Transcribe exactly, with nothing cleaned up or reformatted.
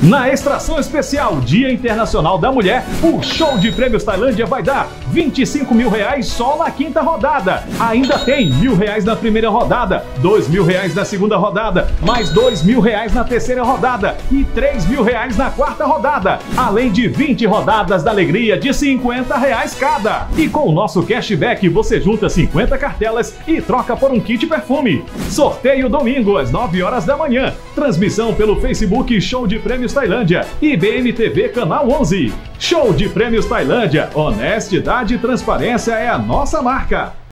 Na extração especial Dia Internacional da Mulher, o Show de Prêmios Tailândia vai dar vinte e cinco mil reais só na quinta rodada. Ainda tem mil reais na primeira rodada, dois mil reais na segunda rodada, mais dois mil reais na terceira rodada e três mil reais na quarta rodada. Além de vinte rodadas da alegria de cinquenta reais cada. E com o nosso cashback você junta cinquenta cartelas e troca por um kit perfume. Sorteio domingo às nove horas da manhã. Transmissão pelo Facebook Show de Prêmios Tailândia e B M T V Canal onze. Show de Prêmios Tailândia. Honestidade e transparência é a nossa marca.